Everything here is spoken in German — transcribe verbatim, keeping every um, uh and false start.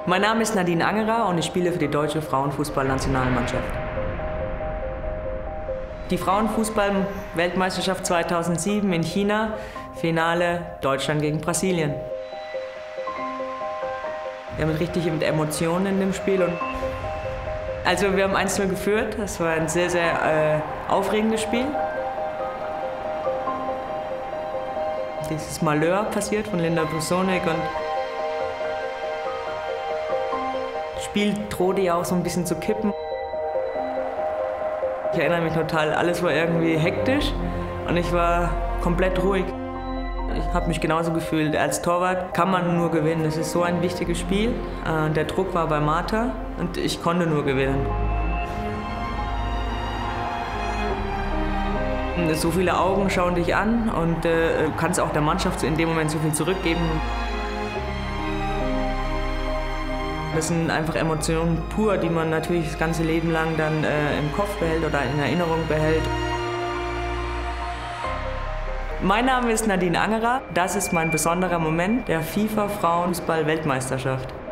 Mein Name ist Nadine Angerer und ich spiele für die deutsche Frauenfußballnationalmannschaft. Die Frauenfußball-Weltmeisterschaft zweitausendsieben in China, Finale Deutschland gegen Brasilien. Wir haben richtig mit Emotionen in dem Spiel. Und also wir haben eins zu null geführt, das war ein sehr, sehr äh, aufregendes Spiel. Dieses Malheur passiert von Linda Bosonek und das Spiel drohte ja auch so ein bisschen zu kippen. Ich erinnere mich total, alles war irgendwie hektisch und ich war komplett ruhig. Ich habe mich genauso gefühlt. Als Torwart kann man nur gewinnen. Es ist so ein wichtiges Spiel. Der Druck war bei Martha und ich konnte nur gewinnen. So viele Augen schauen dich an und äh, du kannst auch der Mannschaft in dem Moment so viel zurückgeben. Das sind einfach Emotionen pur, die man natürlich das ganze Leben lang dann äh, im Kopf behält oder in Erinnerung behält. Mein Name ist Nadine Angerer. Das ist mein besonderer Moment der FIFA Frauenfußball-Weltmeisterschaft.